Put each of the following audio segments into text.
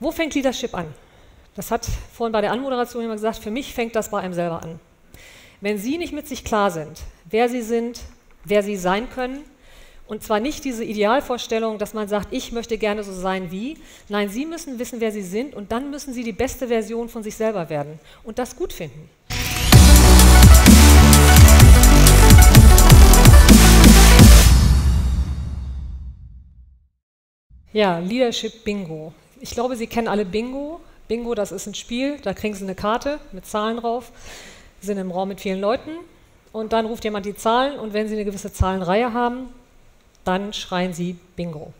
Wo fängt Leadership an? Das hat vorhin bei der Anmoderation jemand gesagt, für mich fängt das bei einem selber an. Wenn Sie nicht mit sich klar sind, wer Sie sind, wer Sie sein können, und zwar nicht diese Idealvorstellung, dass man sagt, ich möchte gerne so sein wie. Nein, Sie müssen wissen, wer Sie sind und dann müssen Sie die beste Version von sich selber werden und das gut finden. Ja, Leadership Bingo. Ich glaube, Sie kennen alle Bingo. Bingo, das ist ein Spiel, da kriegen Sie eine Karte mit Zahlen drauf, sind im Raum mit vielen Leuten und dann ruft jemand die Zahlen und wenn Sie eine gewisse Zahlenreihe haben, dann schreien Sie Bingo.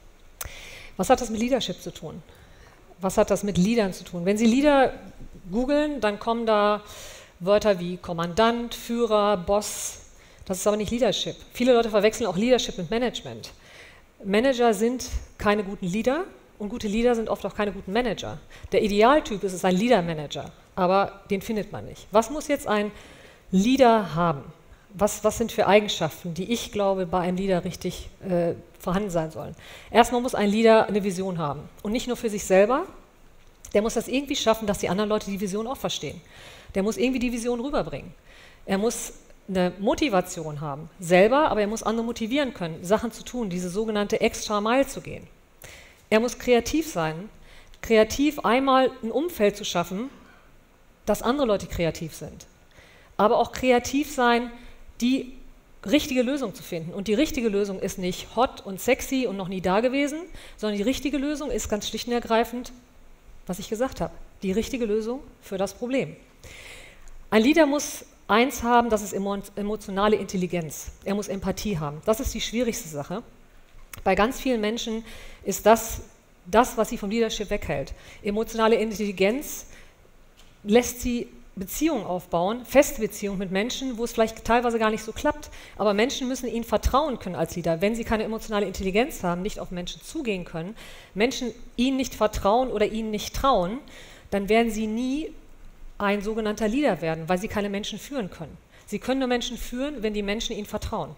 Was hat das mit Leadership zu tun? Was hat das mit Leadern zu tun? Wenn Sie Leader googeln, dann kommen da Wörter wie Kommandant, Führer, Boss. Das ist aber nicht Leadership. Viele Leute verwechseln auch Leadership mit Management. Manager sind keine guten Leader und gute Leader sind oft auch keine guten Manager. Der Idealtyp ist ein Leader-Manager, aber den findet man nicht. Was muss jetzt ein Leader haben? Was sind für Eigenschaften, die ich glaube, bei einem Leader richtig vorhanden sein sollen? Erstmal muss ein Leader eine Vision haben und nicht nur für sich selber. Der muss das irgendwie schaffen, dass die anderen Leute die Vision auch verstehen. Der muss irgendwie die Vision rüberbringen. Er muss eine Motivation haben, selber, aber er muss andere motivieren können, Sachen zu tun, diese sogenannte Extra Mile zu gehen. Er muss kreativ sein, kreativ einmal ein Umfeld zu schaffen, dass andere Leute kreativ sind. Aber auch kreativ sein, die richtige Lösung zu finden. Und die richtige Lösung ist nicht hot und sexy und noch nie da gewesen, sondern die richtige Lösung ist ganz schlicht und ergreifend, was ich gesagt habe, die richtige Lösung für das Problem. Ein Leader muss eins haben, das ist emotionale Intelligenz. Er muss Empathie haben. Das ist die schwierigste Sache. Bei ganz vielen Menschen ist das, was sie vom Leadership weghält. Emotionale Intelligenz lässt sie Beziehungen aufbauen, feste Beziehungen mit Menschen, wo es vielleicht teilweise gar nicht so klappt. Aber Menschen müssen ihnen vertrauen können als Leader. Wenn sie keine emotionale Intelligenz haben, nicht auf Menschen zugehen können, Menschen ihnen nicht vertrauen oder ihnen nicht trauen, dann werden sie nie ein sogenannter Leader werden, weil sie keine Menschen führen können. Sie können nur Menschen führen, wenn die Menschen ihnen vertrauen.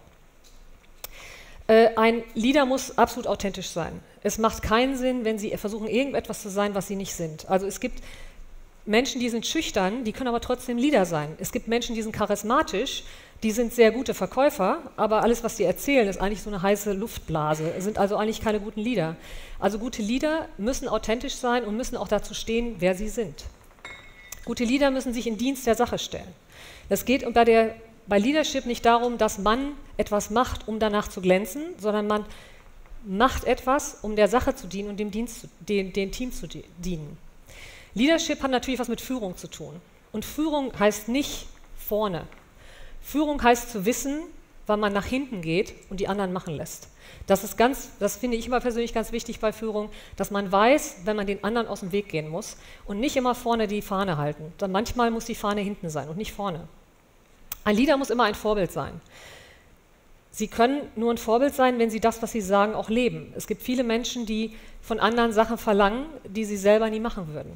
Ein Leader muss absolut authentisch sein. Es macht keinen Sinn, wenn sie versuchen, irgendetwas zu sein, was sie nicht sind. Also es gibt Menschen, die sind schüchtern, die können aber trotzdem Leader sein. Es gibt Menschen, die sind charismatisch, die sind sehr gute Verkäufer, aber alles, was sie erzählen, ist eigentlich so eine heiße Luftblase, sind also eigentlich keine guten Leader. Also gute Leader müssen authentisch sein und müssen auch dazu stehen, wer sie sind. Gute Leader müssen sich in Dienst der Sache stellen. Es geht bei Leadership nicht darum, dass man etwas macht, um danach zu glänzen, sondern man macht etwas, um der Sache zu dienen und dem Team zu dienen. Leadership hat natürlich was mit Führung zu tun. Und Führung heißt nicht vorne. Führung heißt zu wissen, wann man nach hinten geht und die anderen machen lässt. Das finde ich immer persönlich ganz wichtig bei Führung, dass man weiß, wenn man den anderen aus dem Weg gehen muss und nicht immer vorne die Fahne halten. Dann manchmal muss die Fahne hinten sein und nicht vorne. Ein Leader muss immer ein Vorbild sein. Sie können nur ein Vorbild sein, wenn Sie das, was Sie sagen, auch leben. Es gibt viele Menschen, die von anderen Sachen verlangen, die sie selber nie machen würden.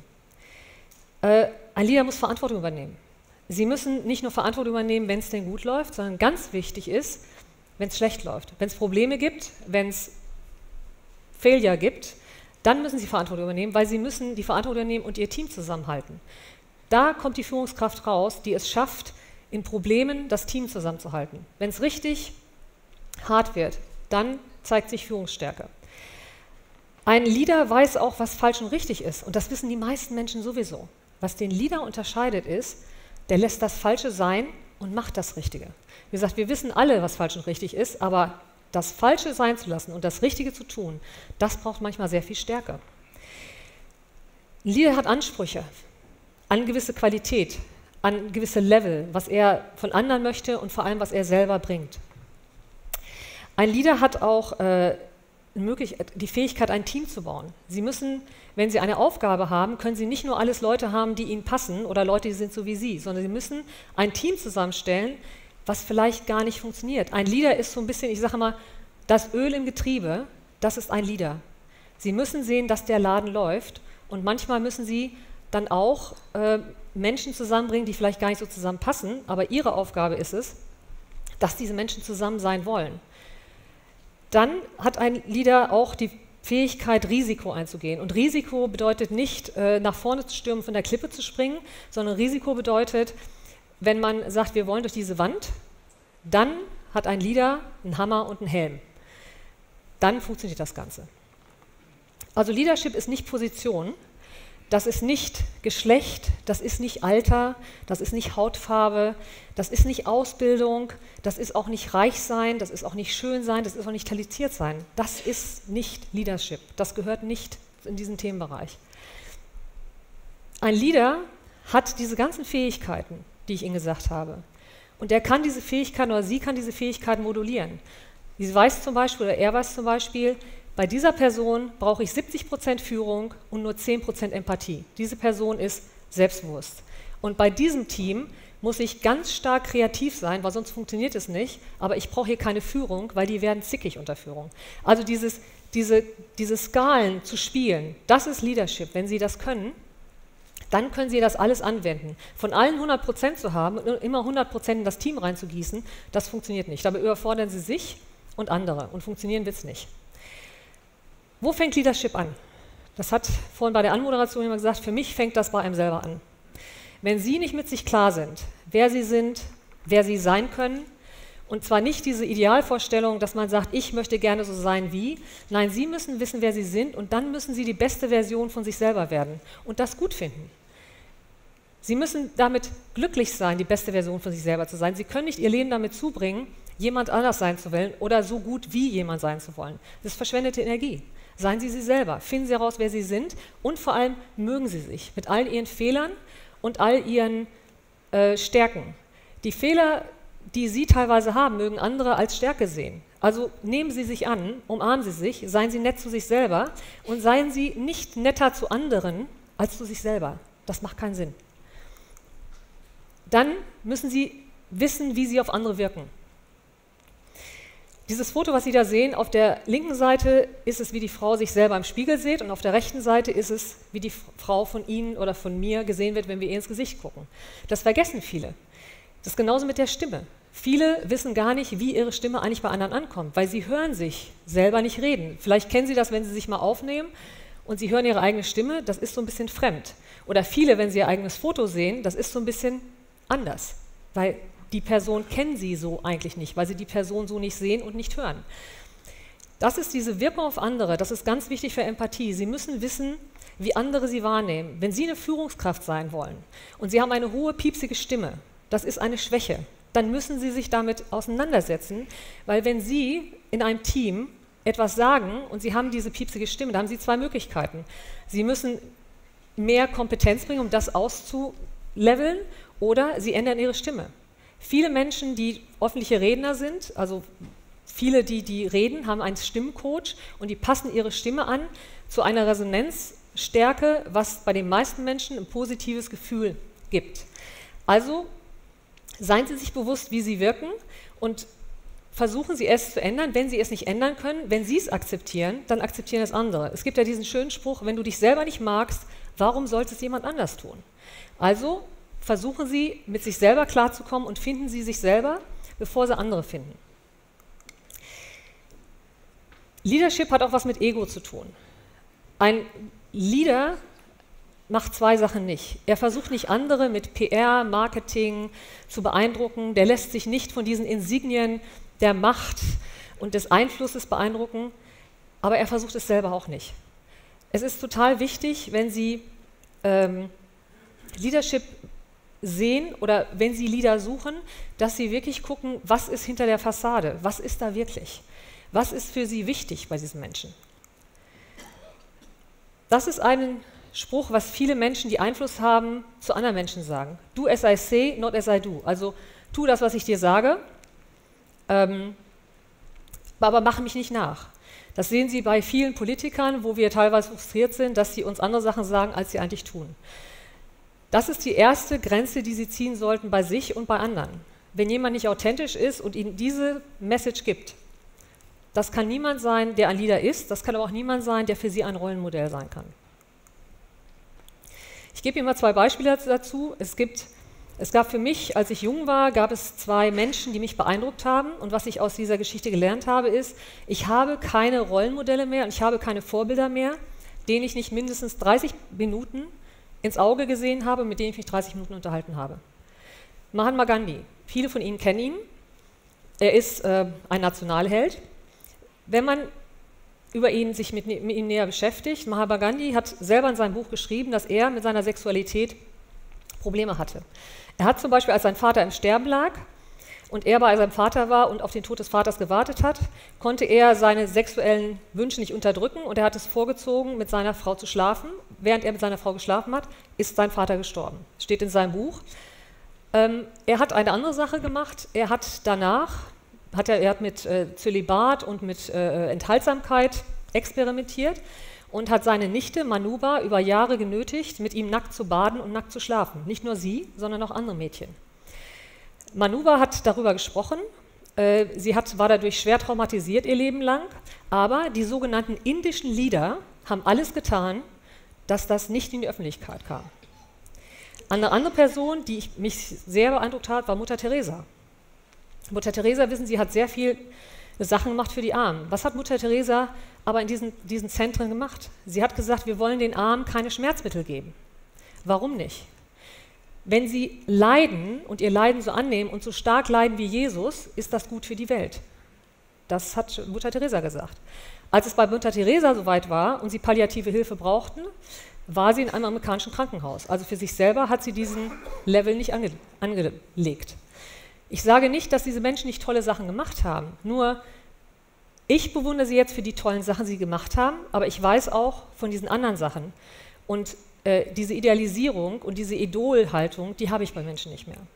Ein Leader muss Verantwortung übernehmen. Sie müssen nicht nur Verantwortung übernehmen, wenn es denn gut läuft, sondern ganz wichtig ist, wenn es schlecht läuft. Wenn es Probleme gibt, wenn es Failure gibt, dann müssen Sie Verantwortung übernehmen, weil Sie müssen die Verantwortung übernehmen und Ihr Team zusammenhalten. Da kommt die Führungskraft raus, die es schafft, in Problemen das Team zusammenzuhalten. Wenn es richtig hart wird, dann zeigt sich Führungsstärke. Ein Leader weiß auch, was falsch und richtig ist. Und das wissen die meisten Menschen sowieso. Was den Leader unterscheidet ist, der lässt das Falsche sein und macht das Richtige. Wie gesagt, wir wissen alle, was falsch und richtig ist, aber das Falsche sein zu lassen und das Richtige zu tun, das braucht manchmal sehr viel Stärke. Ein Leader hat Ansprüche an gewisse Qualität, an gewisse Level, was er von anderen möchte und vor allem, was er selber bringt. Ein Leader hat auch die Fähigkeit, ein Team zu bauen. Sie müssen, wenn Sie eine Aufgabe haben, können Sie nicht nur alles Leute haben, die Ihnen passen oder Leute, die sind so wie Sie, sondern Sie müssen ein Team zusammenstellen, was vielleicht gar nicht funktioniert. Ein Leader ist so ein bisschen, ich sage mal, das Öl im Getriebe, das ist ein Leader. Sie müssen sehen, dass der Laden läuft und manchmal müssen Sie dann auch Menschen zusammenbringen, die vielleicht gar nicht so zusammenpassen, aber Ihre Aufgabe ist es, dass diese Menschen zusammen sein wollen. Dann hat ein Leader auch die Fähigkeit, Risiko einzugehen. Und Risiko bedeutet nicht, nach vorne zu stürmen, von der Klippe zu springen, sondern Risiko bedeutet, wenn man sagt, wir wollen durch diese Wand, dann hat ein Leader einen Hammer und einen Helm. Dann funktioniert das Ganze. Also Leadership ist nicht Position, das ist nicht Geschlecht, das ist nicht Alter, das ist nicht Hautfarbe, das ist nicht Ausbildung, das ist auch nicht reich sein, das ist auch nicht schön sein, das ist auch nicht talentiert sein. Das ist nicht Leadership, das gehört nicht in diesen Themenbereich. Ein Leader hat diese ganzen Fähigkeiten, die ich Ihnen gesagt habe. Und er kann diese Fähigkeiten oder sie kann diese Fähigkeiten modulieren. Sie weiß zum Beispiel oder er weiß zum Beispiel, bei dieser Person brauche ich 70% Führung und nur 10% Empathie. Diese Person ist selbstbewusst. Und bei diesem Team muss ich ganz stark kreativ sein, weil sonst funktioniert es nicht. Aber ich brauche hier keine Führung, weil die werden zickig unter Führung. Also diese Skalen zu spielen, das ist Leadership. Wenn Sie das können, dann können Sie das alles anwenden. Von allen 100% zu haben und immer 100% in das Team reinzugießen, das funktioniert nicht. Dabei überfordern Sie sich und andere und funktionieren wird es nicht. Wo fängt Leadership an? Das hat vorhin bei der Anmoderation jemand gesagt, für mich fängt das bei einem selber an. Wenn Sie nicht mit sich klar sind, wer Sie sind, wer Sie sein können, und zwar nicht diese Idealvorstellung, dass man sagt, ich möchte gerne so sein wie, nein, Sie müssen wissen, wer Sie sind und dann müssen Sie die beste Version von sich selber werden und das gut finden. Sie müssen damit glücklich sein, die beste Version von sich selber zu sein. Sie können nicht Ihr Leben damit zubringen, jemand anders sein zu wollen oder so gut wie jemand sein zu wollen. Das ist verschwendete Energie. Seien Sie selber, finden Sie heraus, wer Sie sind und vor allem mögen Sie sich mit all Ihren Fehlern und all Ihren Stärken. Die Fehler, die Sie teilweise haben, mögen andere als Stärke sehen. Also nehmen Sie sich an, umarmen Sie sich, seien Sie nett zu sich selber und seien Sie nicht netter zu anderen als zu sich selber. Das macht keinen Sinn. Dann müssen Sie wissen, wie Sie auf andere wirken. Dieses Foto, was Sie da sehen, auf der linken Seite ist es, wie die Frau sich selber im Spiegel sieht und auf der rechten Seite ist es, wie die Frau von Ihnen oder von mir gesehen wird, wenn wir ihr ins Gesicht gucken. Das vergessen viele. Das ist genauso mit der Stimme. Viele wissen gar nicht, wie ihre Stimme eigentlich bei anderen ankommt, weil sie hören sich selber nicht reden. Vielleicht kennen Sie das, wenn Sie sich mal aufnehmen und Sie hören Ihre eigene Stimme, das ist so ein bisschen fremd. Oder viele, wenn Sie Ihr eigenes Foto sehen, das ist so ein bisschen anders, weil die Person kennen Sie so eigentlich nicht, weil Sie die Person so nicht sehen und nicht hören. Das ist diese Wirkung auf andere, das ist ganz wichtig für Empathie. Sie müssen wissen, wie andere Sie wahrnehmen. Wenn Sie eine Führungskraft sein wollen und Sie haben eine hohe, piepsige Stimme, das ist eine Schwäche, dann müssen Sie sich damit auseinandersetzen, weil wenn Sie in einem Team etwas sagen und Sie haben diese piepsige Stimme, dann haben Sie zwei Möglichkeiten. Sie müssen mehr Kompetenz bringen, um das auszuleveln, oder Sie ändern Ihre Stimme. Viele Menschen, die öffentliche Redner sind, also viele, die reden, haben einen Stimmcoach und die passen ihre Stimme an zu einer Resonanzstärke, was bei den meisten Menschen ein positives Gefühl gibt. Also seien Sie sich bewusst, wie Sie wirken und versuchen Sie es zu ändern. Wenn Sie es nicht ändern können, wenn Sie es akzeptieren, dann akzeptieren es andere. Es gibt ja diesen schönen Spruch, wenn du dich selber nicht magst, warum sollte es jemand anders tun? Also versuchen Sie, mit sich selber klarzukommen und finden Sie sich selber, bevor Sie andere finden. Leadership hat auch was mit Ego zu tun. Ein Leader macht zwei Sachen nicht. Er versucht nicht, andere mit PR, Marketing zu beeindrucken. Der lässt sich nicht von diesen Insignien der Macht und des Einflusses beeindrucken, aber er versucht es selber auch nicht. Es ist total wichtig, wenn Sie Leadership sehen oder wenn Sie Leader suchen, dass Sie wirklich gucken, was ist hinter der Fassade, was ist da wirklich, was ist für Sie wichtig bei diesen Menschen. Das ist ein Spruch, was viele Menschen, die Einfluss haben, zu anderen Menschen sagen. Do as I say, not as I do. Also tu das, was ich dir sage, aber mache mich nicht nach. Das sehen Sie bei vielen Politikern, wo wir teilweise frustriert sind, dass sie uns andere Sachen sagen, als sie eigentlich tun. Das ist die erste Grenze, die Sie ziehen sollten bei sich und bei anderen. Wenn jemand nicht authentisch ist und Ihnen diese Message gibt, das kann niemand sein, der ein Leader ist, das kann aber auch niemand sein, der für Sie ein Rollenmodell sein kann. Ich gebe Ihnen mal zwei Beispiele dazu. Es gibt Es gab für mich, als ich jung war, gab es 2 Menschen, die mich beeindruckt haben. Und was ich aus dieser Geschichte gelernt habe, ist, ich habe keine Rollenmodelle mehr und ich habe keine Vorbilder mehr, denen ich nicht mindestens 30 Minuten ins Auge gesehen habe, mit denen ich mich 30 Minuten unterhalten habe. Mahatma Gandhi, viele von Ihnen kennen ihn. Er ist ein Nationalheld. Wenn man sich mit ihm näher beschäftigt, Mahatma Gandhi hat selber in seinem Buch geschrieben, dass er mit seiner Sexualität Probleme hatte. Er hat zum Beispiel, als sein Vater im Sterben lag und er bei seinem Vater war und auf den Tod des Vaters gewartet hat, konnte er seine sexuellen Wünsche nicht unterdrücken und er hat es vorgezogen, mit seiner Frau zu schlafen. Während er mit seiner Frau geschlafen hat, ist sein Vater gestorben. Steht in seinem Buch. Er hat eine andere Sache gemacht. Er hat danach, er hat mit Zölibat und mit Enthaltsamkeit experimentiert und hat seine Nichte Manuba über Jahre genötigt, mit ihm nackt zu baden und nackt zu schlafen. Nicht nur sie, sondern auch andere Mädchen. Manuba hat darüber gesprochen, war dadurch schwer traumatisiert ihr Leben lang, aber die sogenannten indischen Leader haben alles getan, dass das nicht in die Öffentlichkeit kam. Eine andere Person, die mich sehr beeindruckt hat, war Mutter Teresa. Mutter Teresa, wissen Sie, hat sehr viel Sachen gemacht für die Armen. Was hat Mutter Teresa aber in diesen Zentren gemacht? Sie hat gesagt, wir wollen den Armen keine Schmerzmittel geben. Warum nicht? Wenn sie leiden und ihr Leiden so annehmen und so stark leiden wie Jesus, ist das gut für die Welt. Das hat Mutter Teresa gesagt. Als es bei Mutter Teresa soweit war und sie palliative Hilfe brauchten, war sie in einem amerikanischen Krankenhaus. Also für sich selber hat sie diesen Level nicht angelegt. Ich sage nicht, dass diese Menschen nicht tolle Sachen gemacht haben, nur ich bewundere sie jetzt für die tollen Sachen, die sie gemacht haben, aber ich weiß auch von diesen anderen Sachen. Und diese Idealisierung und diese Idolhaltung, die habe ich bei Menschen nicht mehr.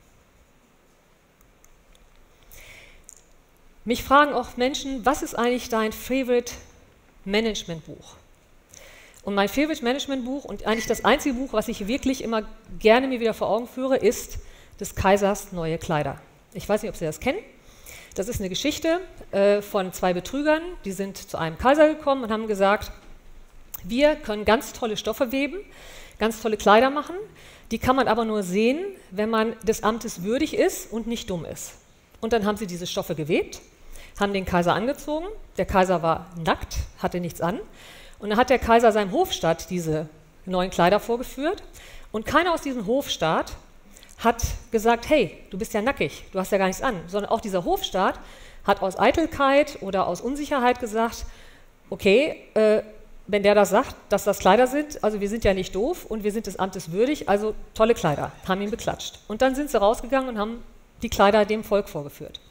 Mich fragen auch Menschen, was ist eigentlich dein Favorite Management Buch? Und mein Favorite Management Buch und eigentlich das einzige Buch, was ich wirklich immer gerne mir wieder vor Augen führe, ist des Kaisers neue Kleider. Ich weiß nicht, ob Sie das kennen. Das ist eine Geschichte von 2 Betrügern, die sind zu einem Kaiser gekommen und haben gesagt, wir können ganz tolle Stoffe weben, ganz tolle Kleider machen, die kann man aber nur sehen, wenn man des Amtes würdig ist und nicht dumm ist. Und dann haben sie diese Stoffe gewebt, haben den Kaiser angezogen, der Kaiser war nackt, hatte nichts an und dann hat der Kaiser seinem Hofstaat diese neuen Kleider vorgeführt und keiner aus diesem Hofstaat hat gesagt, hey, du bist ja nackig, du hast ja gar nichts an, sondern auch dieser Hofstaat hat aus Eitelkeit oder aus Unsicherheit gesagt, okay, wenn der das sagt, dass das Kleider sind, also wir sind ja nicht doof und wir sind des Amtes würdig, also tolle Kleider, haben ihn beklatscht. Und dann sind sie rausgegangen und haben die Kleider dem Volk vorgeführt.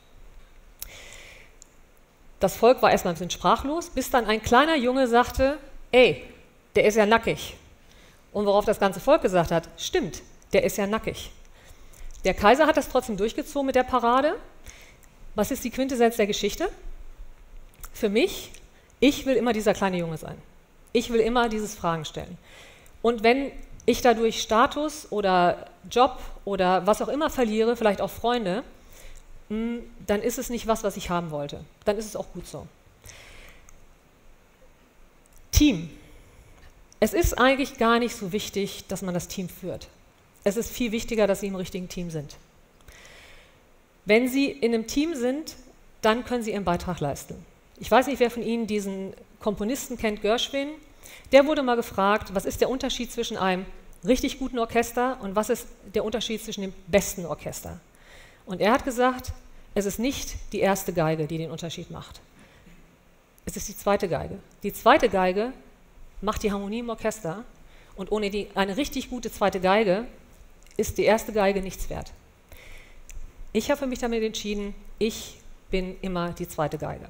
Das Volk war erstmal ein bisschen sprachlos, bis dann ein kleiner Junge sagte, ey, der ist ja nackig. Und worauf das ganze Volk gesagt hat, stimmt, der ist ja nackig. Der Kaiser hat das trotzdem durchgezogen mit der Parade. Was ist die Quintessenz der Geschichte? Für mich, ich will immer dieser kleine Junge sein. Ich will immer dieses Fragen stellen. Und wenn ich dadurch Status oder Job oder was auch immer verliere, vielleicht auch Freunde, dann ist es nicht was ich haben wollte. Dann ist es auch gut so. Team. Es ist eigentlich gar nicht so wichtig, dass man das Team führt. Es ist viel wichtiger, dass Sie im richtigen Team sind. Wenn Sie in einem Team sind, dann können Sie Ihren Beitrag leisten. Ich weiß nicht, wer von Ihnen diesen Komponisten kennt, Gershwin. Der wurde mal gefragt, was ist der Unterschied zwischen einem richtig guten Orchester und was ist der Unterschied zwischen dem besten Orchester? Und er hat gesagt, es ist nicht die erste Geige, die den Unterschied macht. Es ist die zweite Geige. Die zweite Geige macht die Harmonie im Orchester und ohne eine richtig gute zweite Geige ist die erste Geige nichts wert. Ich habe mich damit entschieden, ich bin immer die zweite Geige.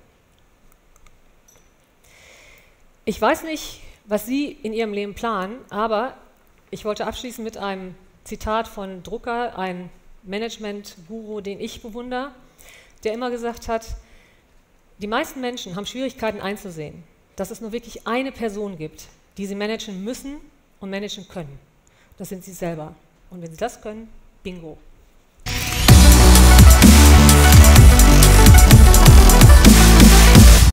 Ich weiß nicht, was Sie in Ihrem Leben planen, aber ich wollte abschließen mit einem Zitat von Drucker, ein Management-Guru, den ich bewundere, der immer gesagt hat, die meisten Menschen haben Schwierigkeiten einzusehen, dass es nur wirklich eine Person gibt, die sie managen müssen und managen können. Das sind sie selber. Und wenn sie das können, bingo.